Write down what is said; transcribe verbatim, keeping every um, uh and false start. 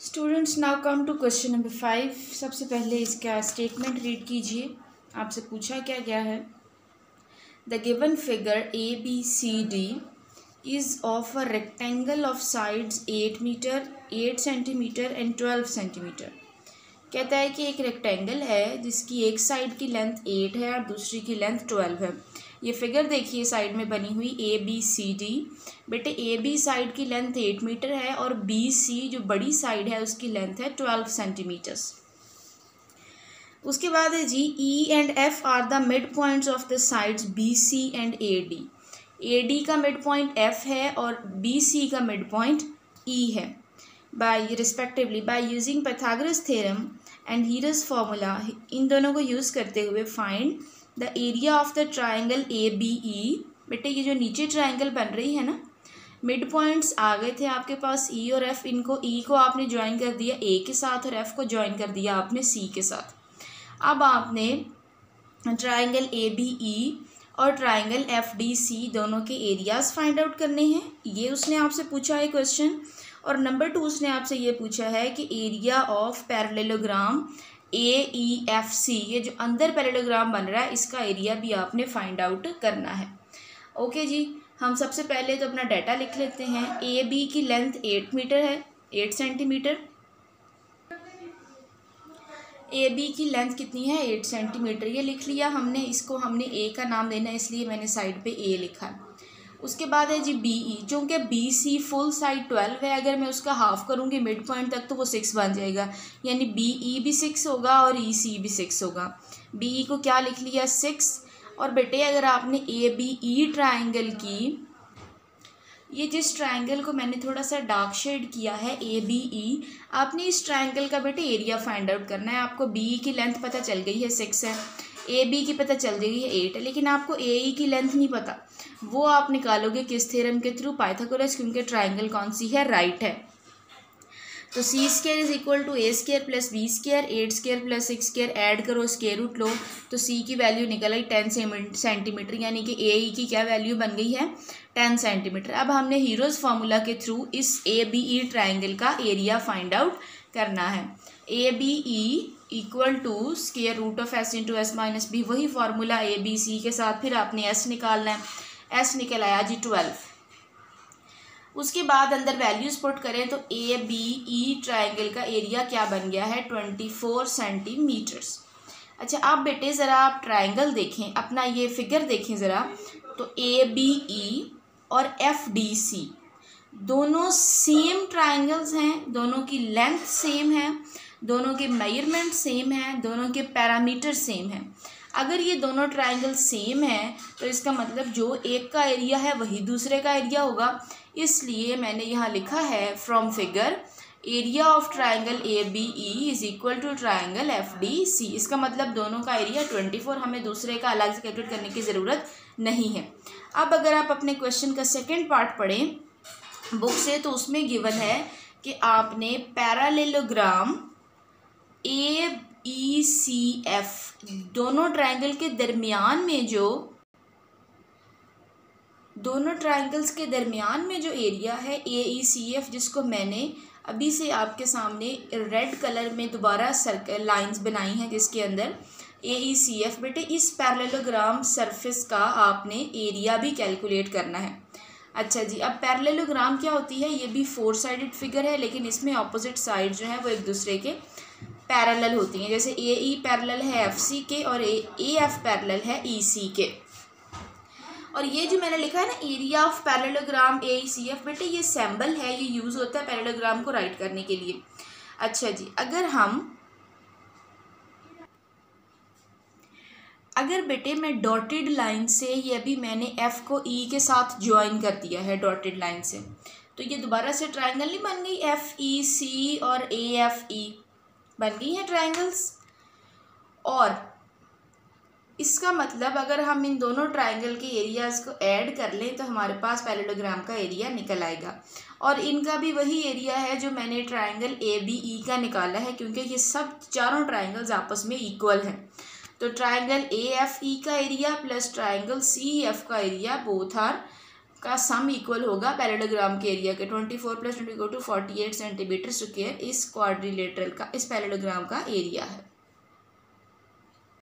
Students now come to question number five. सबसे पहले इसका स्टेटमेंट रीड कीजिए। आपसे पूछा क्या गया है, the given figure A B C D is of a rectangle of sides eight metre eight centimetre and twelve centimetre. कहता है कि एक रेक्टेंगल है जिसकी एक साइड की लेंथ एट है और दूसरी की लेंथ ट्वेल्व है। ये फिगर देखिए साइड में बनी हुई ए बी सी डी। बेटे ए बी साइड की लेंथ एट मीटर है और बी सी जो बड़ी साइड है उसकी लेंथ है ट्वेल्व सेंटीमीटर्स। उसके बाद है G E and F are the midpoints of the sides B C and A D. A D का मिड पॉइंट एफ है और बी सी का मिड पॉइंट ई है। By respectively by using Pythagoras theorem and Heron's formula, इन दोनों को use करते हुए find the area of the triangle A B E. बेटे ये जो नीचे ट्राइंगल बन रही है ना, मिड पॉइंट्स आ गए थे आपके पास ई और एफ। इनको ई को आपने ज्वाइन कर दिया ए के साथ और एफ को ज्वाइन कर दिया आपने सी के साथ। अब आपने ट्राइंगल ए बी ई और ट्राइंगल एफ डी सी दोनों के एरियाज फाइंड आउट करने हैं। ये उसने आपसे पूछा है क्वेश्चन। और नंबर टू उसने आपसे ये पूछा है कि area of parallelogram A E F C, ये जो अंदर पैरेललोग्राम बन रहा है इसका एरिया भी आपने फाइंड आउट करना है। ओके जी, हम सबसे पहले तो अपना डाटा लिख लेते हैं। ए बी की लेंथ एट मीटर है, एट सेंटीमीटर। ए बी की लेंथ कितनी है, एट सेंटीमीटर। ये लिख लिया हमने। इसको हमने ए का नाम देना है इसलिए मैंने साइड पे ए लिखा। उसके बाद है जी बी ई, चूँकि B C full side twelve है, अगर मैं उसका हाफ करूँगी मिड पॉइंट तक तो वो सिक्स बन जाएगा, यानी बी ई भी सिक्स होगा और ई सी भी सिक्स होगा। बी ई को क्या लिख लिया, सिक्स। और बेटे अगर आपने ए बी ई ट्राइंगल की, ये जिस ट्राइंगल को मैंने थोड़ा सा डार्क शेड किया है ए बी ई, आपने इस ट्राइंगल का बेटे एरिया फाइंड आउट करना है। आपको बी ई की लेंथ पता चल गई है, सिक्स है। ए बी की पता चल गई है, एट है। लेकिन आपको ए ई की लेंथ नहीं पता, वो आप निकालोगे किस थ्योरम के थ्रू, पाइथागोरस, क्योंकि ट्राइंगल कौन सी है, राइट है। तो C square is equal to A square plus B square, eight square plus six square, add करो, स्क्वायर रूट लो, तो सी की वैल्यू निकल आई टेन सेंटीमीटर, यानी कि ए ई की क्या वैल्यू बन गई है, टेन सेंटीमीटर। अब हमने हीरोज फार्मूला के थ्रू इस ए बी ई ट्राइंगल का एरिया फाइंड आउट करना है। A B E equal to square root of S into S minus B, वही फार्मूला ए बी सी के साथ फिर आपने एस निकालना है। एस निकल आया जी ट्वेल्व। उसके बाद अंदर वैल्यूज पुट करें तो ए बी ई ट्राइंगल का एरिया क्या बन गया है, ट्वेंटी फोर सेंटीमीटर्स। अच्छा आप बेटे ज़रा आप ट्राइंगल देखें, अपना ये फिगर देखें ज़रा। तो ए बी ई और एफ डी सी दोनों सेम ट्राइंगल्स हैं, दोनों की लेंथ सेम है, दोनों के मेजरमेंट सेम है, दोनों के पैरामीटर सेम है। अगर ये दोनों ट्राइंगल सेम है तो इसका मतलब जो एक का एरिया है वही दूसरे का एरिया होगा। इसलिए मैंने यहाँ लिखा है from figure area of triangle A B E is equal to triangle F D C. इसका मतलब दोनों का एरिया ट्वेंटी फोर, हमें दूसरे का अलग से कैलकुलेट करने की ज़रूरत नहीं है। अब अगर आप अपने क्वेश्चन का सेकेंड पार्ट पढ़ें बुक से, तो उसमें गिवन है कि आपने parallelogram A E C F दोनों ट्राइंगल के दरमियान में जो दोनों ट्राइंगल्स के दरमियान में जो एरिया है ए ई सी एफ, जिसको मैंने अभी से आपके सामने रेड कलर में दोबारा सर्कल लाइंस बनाई हैं जिसके अंदर ए ई सी एफ, बेटे इस पैरेललोग्राम सरफेस का आपने एरिया भी कैलकुलेट करना है। अच्छा जी, अब पैरेललोग्राम क्या होती है, ये भी फोर साइडेड फिगर है लेकिन इसमें ऑपोजिट साइड जो है वो एक दूसरे के पैरेलल होती हैं। जैसे ए ई पैरेलल है एफ सी के और ए एफ पैरेलल है ई सी के। और ये जो मैंने लिखा है ना area of parallelogram A E C F, बेटे ये सिंबल है, ये यूज़ होता है पैरेललोग्राम को राइट करने के लिए। अच्छा जी, अगर हम अगर बेटे मैं डॉटेड लाइन से, ये अभी मैंने एफ को ई के साथ ज्वाइन कर दिया है डॉटेड लाइन से, तो ये दोबारा से ट्राइंगल नहीं बन गई, एफ ई सी और ए एफ ई बन गई हैं ट्राइंगल्स। और इसका मतलब अगर हम इन दोनों ट्राइंगल के एरियाज़ को ऐड कर लें तो हमारे पास पैरेललोग्राम का एरिया निकल आएगा। और इनका भी वही एरिया है जो मैंने ट्राइंगल ए बी ई का निकाला है, क्योंकि ये सब चारों ट्राइंगल्स आपस में इक्वल हैं। तो ट्राइंगल ए एफ ई का area plus triangle C F का एरिया बोथ आर का सम इक्वल होगा पैरेललोग्राम के एरिया के। Twenty four plus twenty equal to forty eight centimetre square इस क्वाड्रिलेटरल का, इस पैरेललोग्राम का एरिया है।